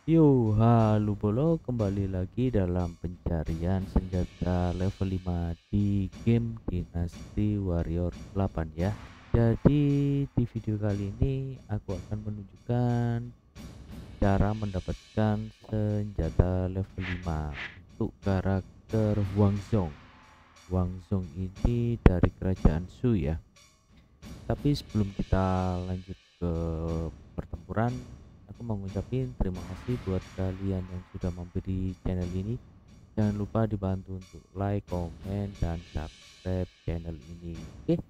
Yo, halo bolo, kembali lagi dalam pencarian senjata level 5 di game Dynasty Warrior 8 ya. Jadi di video kali ini aku akan menunjukkan cara mendapatkan senjata level 5 untuk karakter Wang Zhong. Wang Zhong ini dari kerajaan Shu ya. Tapi sebelum kita lanjut ke pertempuran, aku mau ngucapin terima kasih buat kalian yang sudah mampir di channel ini. Jangan lupa dibantu untuk like, komen, dan subscribe channel ini. Oke.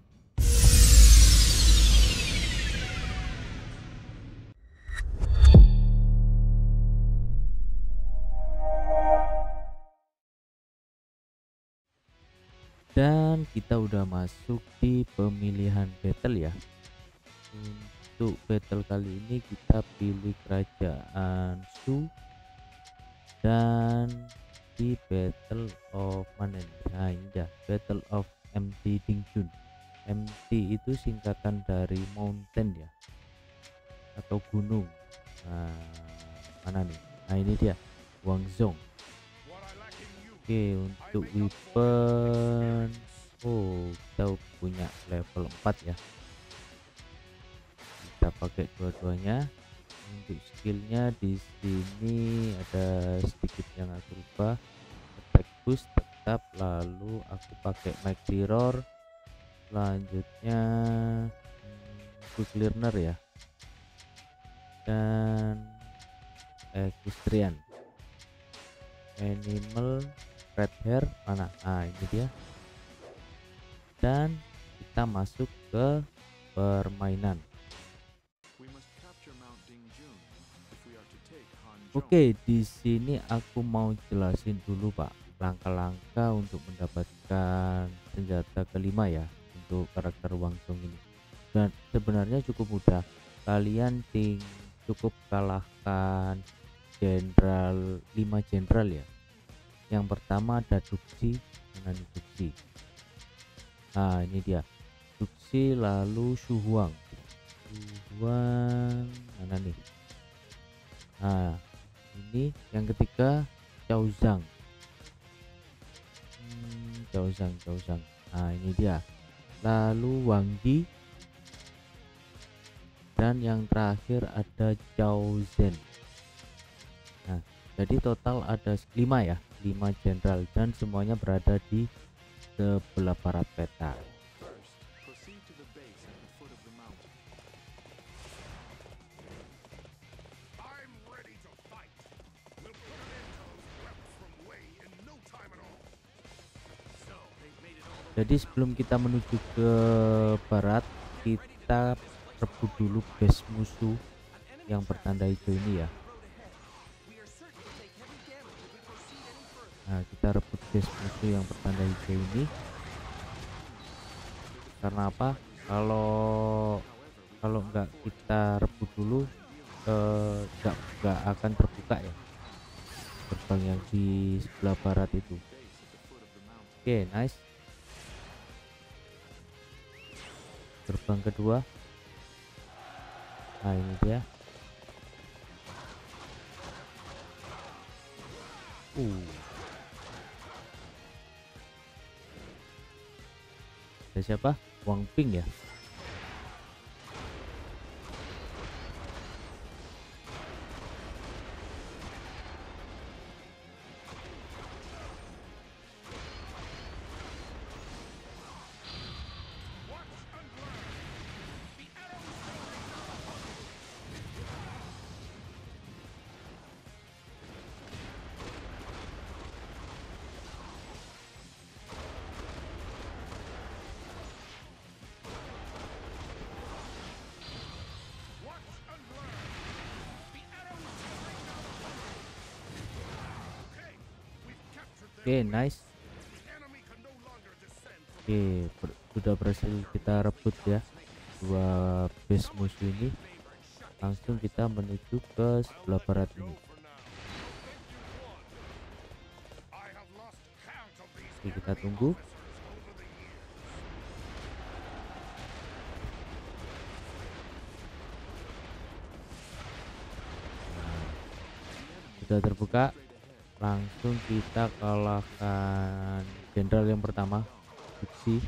Dan kita udah masuk di pemilihan battle ya. Untuk battle kali ini kita pilih kerajaan Shu dan di Battle of mana nih? Nah, ini ya, Battle of MT Dingjun. MT itu singkatan dari mountain ya, atau gunung. Nah, mana nih? Nah, ini dia Wangzong. Oke, untuk weapon, kita punya level 4 ya. Kita pakai dua-duanya. Untuk skillnya di sini ada sedikit yang aku rubah. Attack boost tetap, lalu aku pakai mic mirror, selanjutnya quick learner ya, dan equestrian animal red hair mana. Nah, ini dia. Dan kita masuk ke permainan. Oke, di sini aku mau jelasin dulu Pak langkah-langkah untuk mendapatkan senjata kelima ya untuk karakter Wang Zhong ini. Dan sebenarnya cukup mudah. Kalian cukup kalahkan jenderal 5 jenderal ya. Yang pertama ada Duxi, mana nih Duxi? Nah, ini dia. Duxi, lalu Shu Huang. Mana nih? Nah, ini yang ketiga Cao Zhang. Cao Zhang. Nah, ini dia. Lalu Wang Yi, dan yang terakhir ada Cao Zhen. Nah, jadi total ada 5 ya, 5 jenderal, dan semuanya berada di sebelah barat peta. Jadi sebelum kita menuju ke barat, kita rebut dulu base musuh yang bertanda hijau ini ya. Nah, kita rebut base musuh yang bertanda hijau ini. Karena apa? Kalau nggak kita rebut dulu, nggak akan terbuka ya gerbang yang di sebelah barat itu. Oke, nice. Gerbang kedua. Nah, ini dia. Ada siapa? Wang Ping ya. Oke, nice. Oke, sudah berhasil kita rebut ya dua base musuh ini. Langsung kita menuju ke sebelah barat ini. Oke, kita tunggu. sudah terbuka, langsung kita kalahkan jenderal yang pertama, Bixi.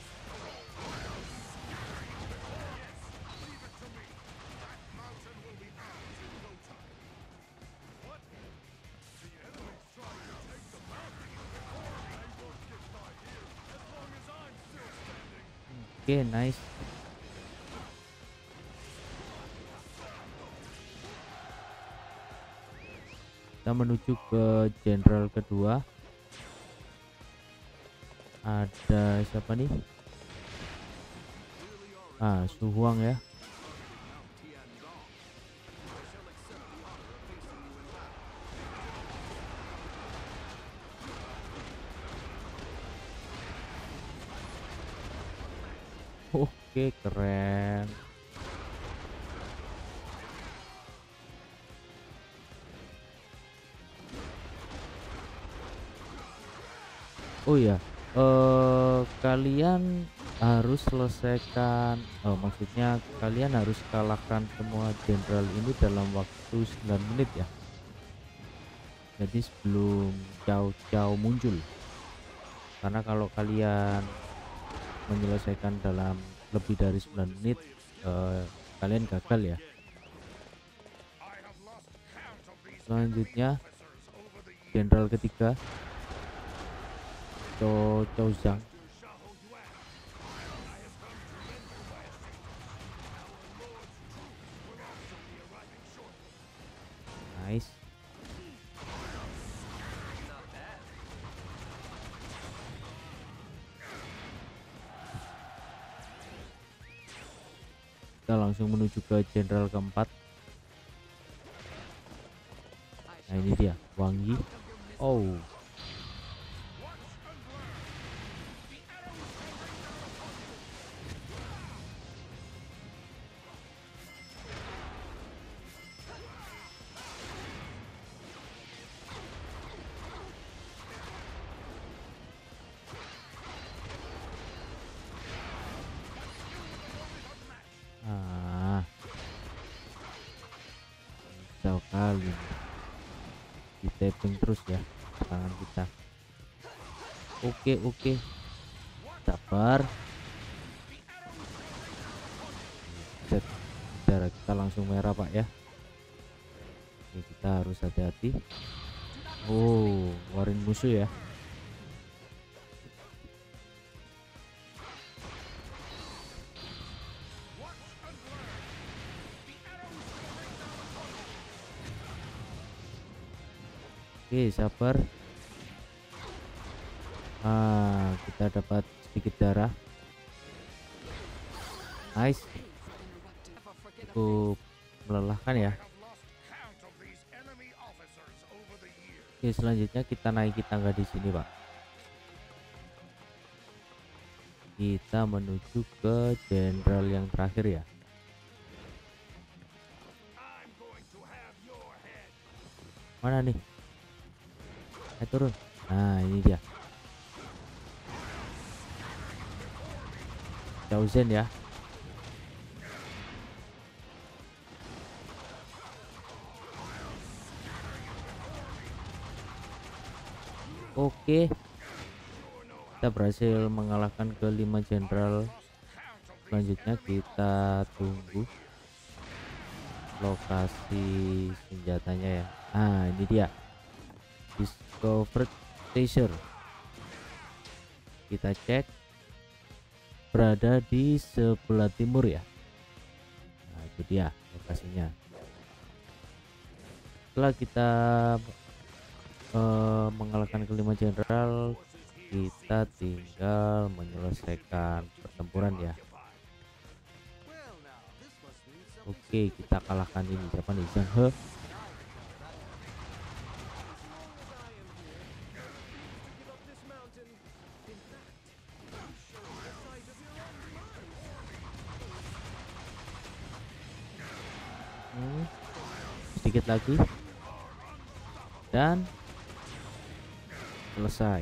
Oke, nice. Kita menuju ke jenderal kedua. Ada siapa nih? Su Huang ya. Oke, keren. Oh ya, kalian harus selesaikan, maksudnya kalian harus kalahkan semua jenderal ini dalam waktu 9 menit ya. Jadi sebelum Cao muncul. Karena kalau kalian menyelesaikan dalam lebih dari 9 menit, kalian gagal ya. Selanjutnya jenderal ketiga, Cao Zhang. Nice. Kita langsung menuju ke jenderal keempat. Nah ini dia, Wang Yi. Oh, jauh kali di tapping terus ya tangan kita. Oke, sabar. Set, darah kita langsung merah pak ya. Oke, kita harus hati-hati. Oh, warin musuh ya. Oke, sabar. Kita dapat sedikit darah. Nice. Cukup melelahkan ya. Oke, selanjutnya kita naiki tangga di sini, Pak. Kita menuju ke jenderal yang terakhir ya. Mana nih? Turun. Nah, ini dia. Cao Zhen ya. Oke, kita berhasil mengalahkan kelima jenderal. Selanjutnya kita tunggu lokasi senjatanya ya. Ini dia, Discovered Treasure. Kita cek, berada di sebelah timur ya. Nah itu dia lokasinya. Setelah kita mengalahkan kelima jenderal, kita tinggal menyelesaikan pertempuran ya. Oke, kita kalahkan ini siapa nih, Zhang He. Sedikit lagi dan selesai.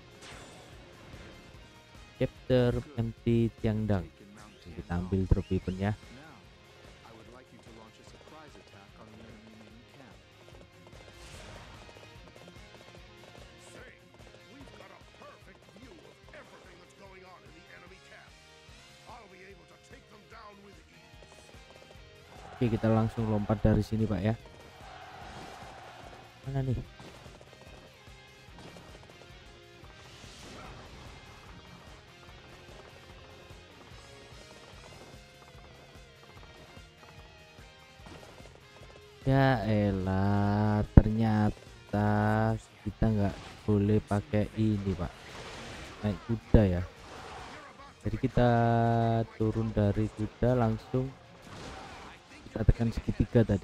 Chapter MT Tiangdang. Kita ambil trophy ya. Oke, kita langsung lompat dari sini Pak ya. Mana nih? Ya elah, ternyata kita nggak boleh pakai ini Pak, naik kuda ya. Jadi kita turun dari kuda langsung kita tekan segitiga tadi.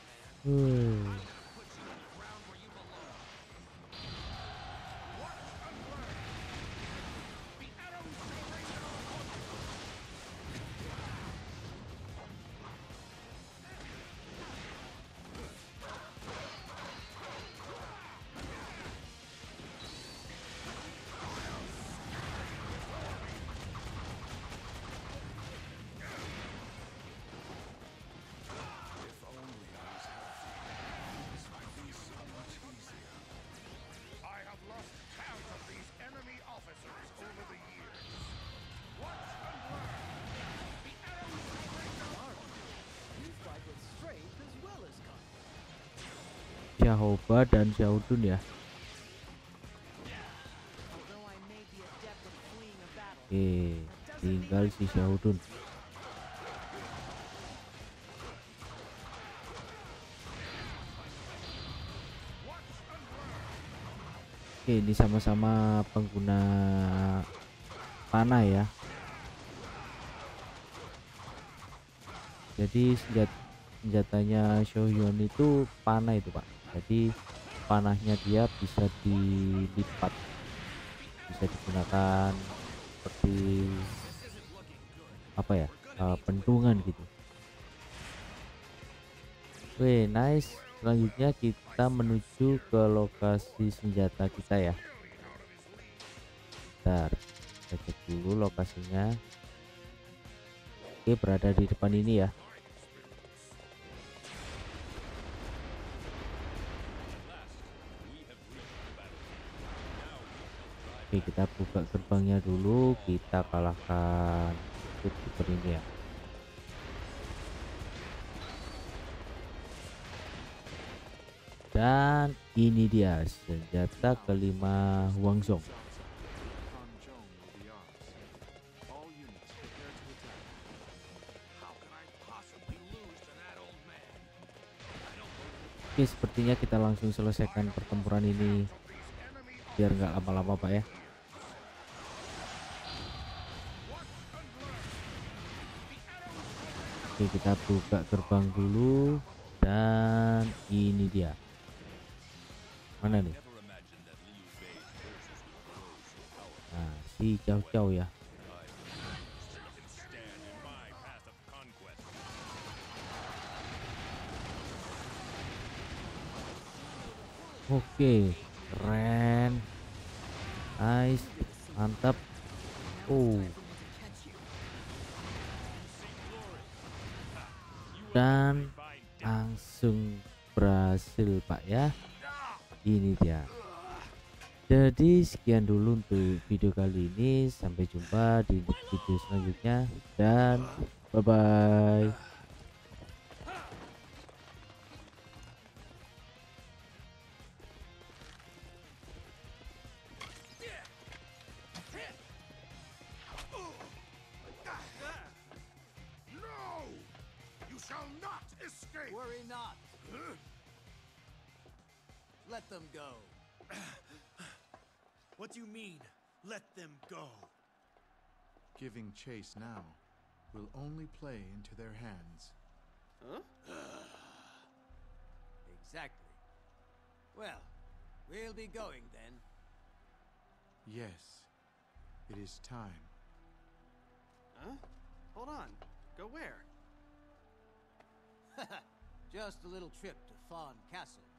Jahoba dan Xiaodun ya. Oke, tinggal si Xiaodun. Oke, ini sama-sama pengguna panah ya. Jadi senjatanya Shohyun itu panah itu Pak. Jadi panahnya dia bisa dilipat, bisa digunakan seperti apa ya, pentungan gitu. Oke, nice. Selanjutnya kita menuju ke lokasi senjata kita ya. Bentar, kita cek dulu lokasinya. Oke, berada di depan ini ya. Oke, kita buka gerbangnya dulu, kita kalahkan super ini ya. Dan ini dia senjata kelima Huangzhong. Oke, sepertinya kita langsung selesaikan pertempuran ini biar nggak lama-lama Pak ya. Oke, kita buka gerbang dulu dan ini dia. Mana nih? Nah, si Cao Cao ya. Oke, keren, nice, mantap. Dan langsung berhasil Pak ya. Ini dia. Jadi sekian dulu untuk video kali ini, sampai jumpa di video selanjutnya dan bye bye. Worry not. Let them go. What do you mean, let them go? Giving chase now will only play into their hands. Huh? Exactly. Well, we'll be going then. Yes, it is time. Huh? Hold on. Go where? Just a little trip to Fawn Castle.